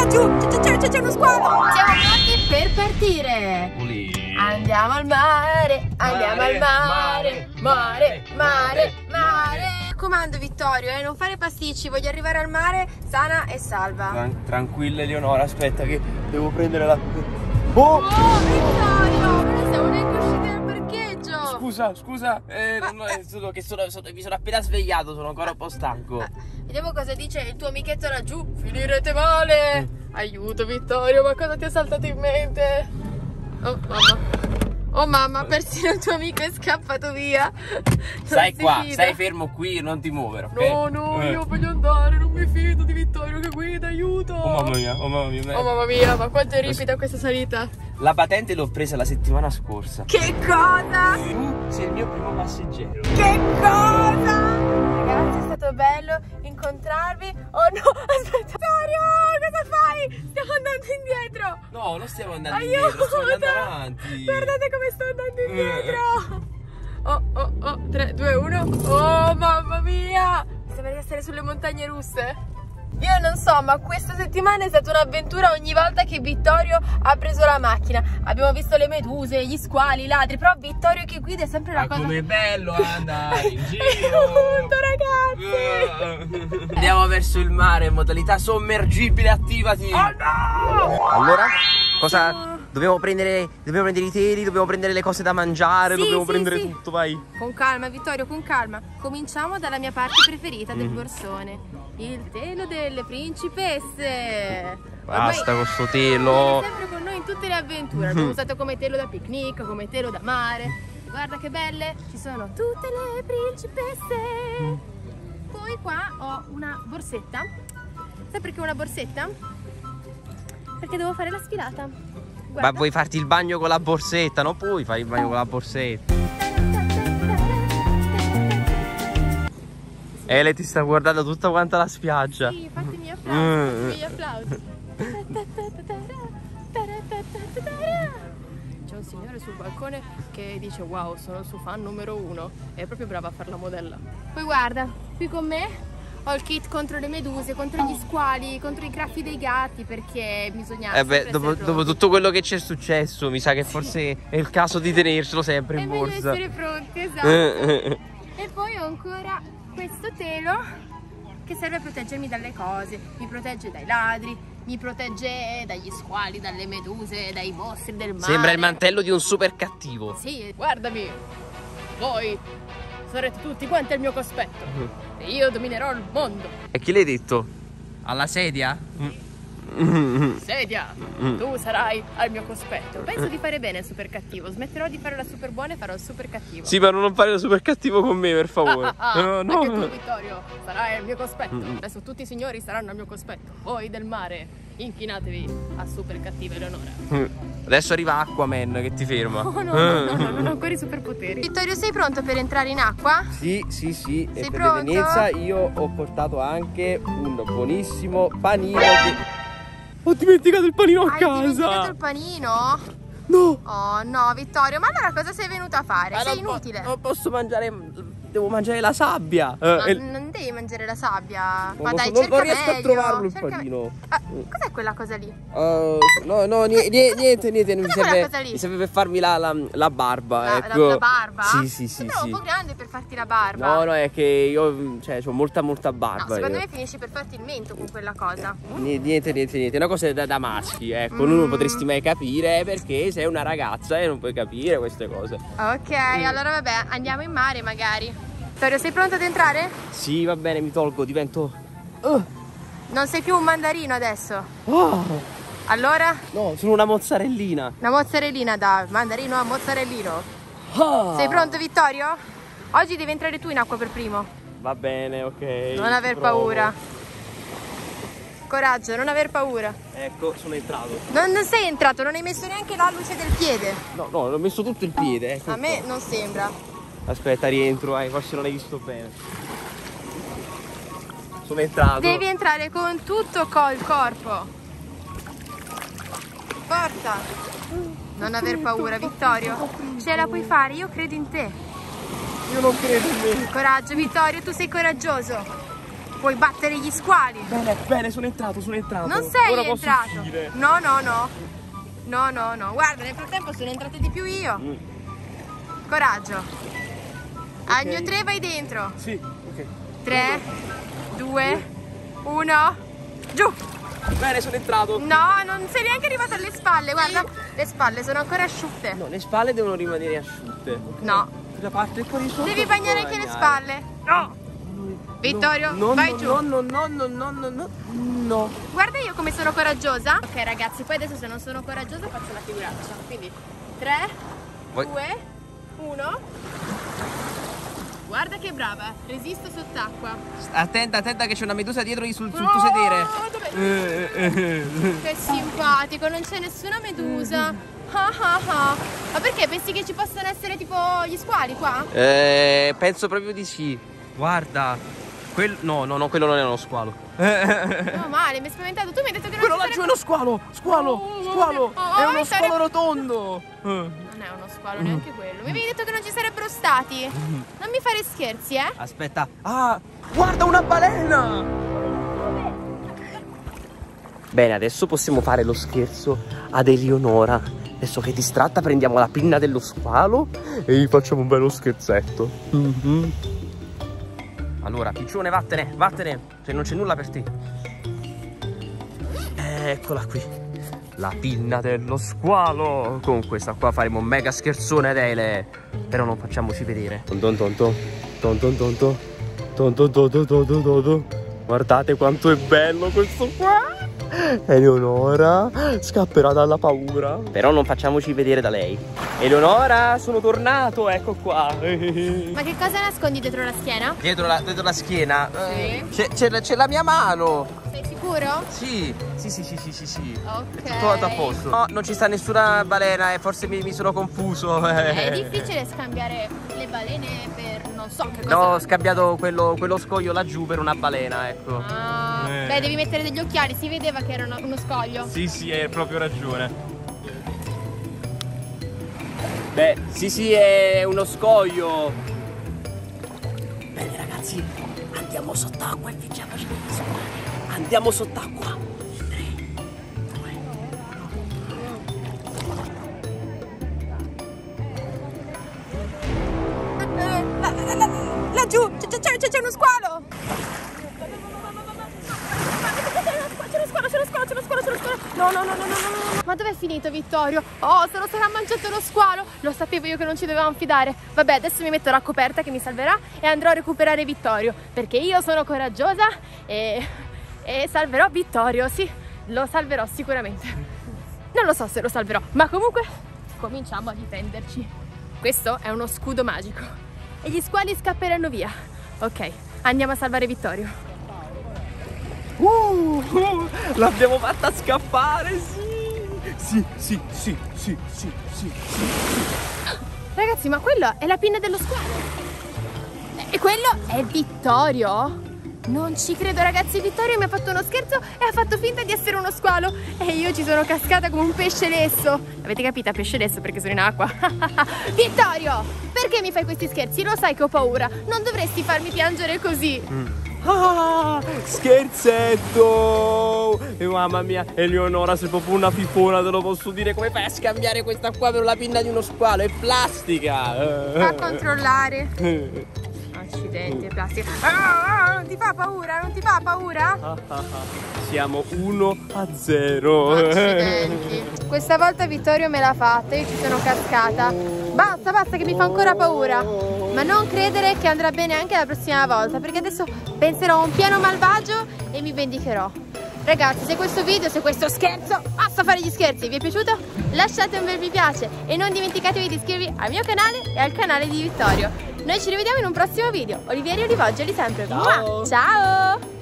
laggiù, c'è uno squalo. Siamo pronti per partire. Andiamo al mare, andiamo al mare, mare, mare, mare. Comando Vittorio, non fare pasticci, voglio arrivare al mare sana e salva. Tranquilla Eleonora, aspetta che devo prendere la... Oh! Vittorio, non siamo neanche usciti dal parcheggio. Scusa, solo che mi sono appena svegliato, sono ancora un po' stanco. Vediamo cosa dice il tuo amichetto laggiù. Finirete male. Aiuto Vittorio, ma cosa ti è saltato in mente? Oh mamma, persino il tuo amico è scappato via. Stai qua, stai fermo qui, non ti muovere, ok? No, io voglio andare, non mi fido di Vittorio che guida, aiuto. Oh mamma mia. Oh mamma mia, ma quanto è ripida questa salita. La patente l'ho presa la settimana scorsa. Che cosa? Tu sei il mio primo passeggero. Che cosa? Ragazzi, è stato bello incontrarvi. Oh no, aspetta Vittorio, cosa fai? Stiamo andando indietro. No, non stiamo andando indietro, stiamo andando avanti. Guardate come sto andando indietro. Oh, 3, 2, 1. Oh mamma mia, sembra di essere sulle montagne russe. Io non so, ma questa settimana è stata un'avventura ogni volta che Vittorio ha preso la macchina. Abbiamo visto le meduse, gli squali, i ladri, però Vittorio che guida è sempre la cosa... Ma com'è bello andare in giro! Aiuto ragazzi! Andiamo verso il mare in modalità sommergibile, attivati! Oh no! Allora, cosa... Dobbiamo prendere i teli, dobbiamo prendere le cose da mangiare, dobbiamo prendere tutto, vai! Con calma Vittorio, con calma. Cominciamo dalla mia parte preferita del borsone. Il telo delle principesse. Basta con sto telo. È sempre con noi in tutte le avventure. L'abbiamo usato come telo da picnic, come telo da mare. Guarda che belle, ci sono tutte le principesse. Poi qua ho una borsetta. Sai perché ho una borsetta? Perché devo fare la sfilata. Guarda. Ma vuoi farti il bagno con la borsetta? Non puoi fare il bagno con la borsetta. Ele ti sta guardando tutta quanta la spiaggia. Sì, fatti i miei applausi, C'è un signore sul balcone che dice wow, sono il suo fan numero 1. È proprio brava a fare la modella. Poi guarda, qui con me ho il kit contro le meduse, contro gli squali, contro i graffi dei gatti, perché bisogna... dopo tutto quello che ci è successo, mi sa che forse è il caso di tenerselo sempre in borsa. È meglio essere pronti, esatto. E poi ho ancora questo telo che serve a proteggermi dalle cose. Mi protegge dai ladri, mi protegge dagli squali, dalle meduse, dai mostri del mare. Sembra il mantello di un super cattivo. Sì, guardami, voi sarete tutti quanti al mio cospetto e io dominerò il mondo. E chi l'hai detto? Alla sedia? Sedia, tu sarai al mio cospetto. Penso di fare bene il super cattivo. Smetterò di fare la super buona e farò il super cattivo. Sì, ma non fare il super cattivo con me, per favore. No. Anche tu Vittorio sarai al mio cospetto. Adesso tutti i signori saranno al mio cospetto. Voi del mare, inchinatevi a super cattiva Eleonora. Adesso arriva Aquaman che ti ferma. No, non ho ancora i superpoteri. Vittorio, sei pronto per entrare in acqua? Sì. Sei e per pronto? l'evenienza io ho portato anche un buonissimo panino che... Ho dimenticato il panino a casa. Hai dimenticato il panino? No. Oh no Vittorio, ma allora cosa sei venuto a fare? Sei inutile. Non posso mangiare, devo mangiare la sabbia. Non devi mangiare la sabbia. Ma dai, cerca non riesco meglio. a trovarlo il panino. Cos'è quella cosa lì? No, niente. Cos'è quella cosa lì? Mi serve per farmi la barba. La barba? Sì. Sembra un po' grande per farti la barba. No, è che io ho molta barba. No, secondo me finisci per farti il mento con quella cosa. Niente. È una cosa da maschi, ecco. Non potresti mai capire perché sei una ragazza e non puoi capire queste cose. Ok, allora vabbè, andiamo in mare magari. Vittorio, sei pronto ad entrare? Sì, va bene, mi tolgo, divento... Non sei più un mandarino adesso? Allora? No, sono una mozzarellina. Una mozzarellina, da mandarino a mozzarellino. Sei pronto Vittorio? Oggi devi entrare tu in acqua per primo. Va bene, ok. Non aver paura. Coraggio, non aver paura. Ecco, sono entrato. Non sei entrato, non hai messo neanche la luce del piede. No, ho messo tutto il piede, ecco. A me non sembra. Aspetta, rientro, forse non hai visto bene. Sono entrato. Devi entrare con tutto il corpo. Forza. Non aver paura, Vittorio. Ce la puoi fare, io credo in te. Io non credo in me. Coraggio, Vittorio, tu sei coraggioso. puoi battere gli squali. Bene, sono entrato. Non sei Ora posso entrato. uscire. No. Guarda, nel frattempo sono entrate di più io. Coraggio. Al mio 3 vai dentro. Sì, ok. 3, 2, 1, giù. Bene, sono entrato. No, non sei neanche arrivato alle spalle. Guarda, le spalle sono ancora asciutte. No, le spalle devono rimanere asciutte. Okay. No. La parte qua di sotto Devi bagnare anche le spalle. No. Vittorio, vai giù. No. Guarda io come sono coraggiosa. Ok ragazzi, poi adesso se non sono coraggiosa faccio la figuraccia. Quindi 3, 2, 1. Guarda che brava, resisto sott'acqua. Attenta che c'è una medusa dietro sul tuo sedere. Che simpatico, non c'è nessuna medusa. Ma perché? Pensi che ci possano essere tipo gli squali qua? Penso proprio di sì. Guarda. No, quello non è uno squalo. No, male, mi hai spaventato. Tu mi hai detto che non quello ci laggiù è uno squalo. Squalo. È uno squalo rotondo. Non è uno squalo neanche quello. Mi avevi detto che non ci sarebbero stati. Non mi fare scherzi, eh? Aspetta. Ah, guarda una balena. Bene, adesso possiamo fare lo scherzo ad Eleonora. Adesso che è distratta prendiamo la pinna dello squalo e gli facciamo un bello scherzetto. Allora, piccione, vattene, cioè non c'è nulla per te. Eccola qui, la pinna dello squalo. Con questa qua faremo un mega scherzone ad Ele. Però non facciamoci vedere. Guardate quanto è bello questo qua. Eleonora scapperà dalla paura. Però non facciamoci vedere da lei. Eleonora, sono tornato, ecco qua. Ma che cosa nascondi dietro la schiena? Dietro la schiena? Sì. C'è la mia mano. Sei sicuro? Sì. Ok. È tutto a posto. No, non ci sta nessuna balena e forse mi sono confuso. È difficile scambiare le balene per non so che cosa. No, ho scambiato quello scoglio laggiù per una balena, ecco. Beh, devi mettere degli occhiali, si vedeva che era uno scoglio. Sì, hai proprio ragione. Beh, sì, è uno scoglio. Bene ragazzi, andiamo sott'acqua e facciamoci degli squali. Andiamo sott'acqua. 3, 2, 1. Laggiù, c'è uno squalo. C'è uno squalo. No. Ma dov'è finito Vittorio? Oh, se lo sarà mangiato lo squalo. Lo sapevo io che non ci dovevamo fidare. Vabbè, adesso mi metto la coperta che mi salverà e andrò a recuperare Vittorio, perché io sono coraggiosa e salverò Vittorio. Sì, lo salverò sicuramente. Non lo so se lo salverò, ma comunque cominciamo a difenderci. Questo è uno scudo magico e gli squali scapperanno via. Ok, andiamo a salvare Vittorio. L'abbiamo fatta scappare, sì. Ragazzi, ma quello è la pinna dello squalo. E quello è Vittorio? Non ci credo ragazzi, Vittorio mi ha fatto uno scherzo e ha fatto finta di essere uno squalo e io ci sono cascata come un pesce lesso. Avete capito? Pesce lesso perché sono in acqua. Vittorio, perché mi fai questi scherzi? Lo sai che ho paura, non dovresti farmi piangere così. Scherzetto! Mamma mia, Eleonora sei proprio una fifona, te lo posso dire. Come fai a scambiare questa qua per la pinna di uno squalo? È plastica! Fa controllare. Accidenti, è plastica. Non ti fa paura? Non ti fa paura? Siamo 1-0. Accidenti. Questa volta Vittorio me l'ha fatta, io ci sono cascata. Basta che mi fa ancora paura. Ma non credere che andrà bene anche la prossima volta, perché adesso penserò a un piano malvagio e mi vendicherò. Ragazzi, se questo video, se questo scherzo, basta fare gli scherzi, vi è piaciuto? Lasciate un bel mi piace e non dimenticatevi di iscrivervi al mio canale e al canale di Vittorio. Noi ci rivediamo in un prossimo video. Olivieri Olivoggi, sempre. Ciao! Ciao!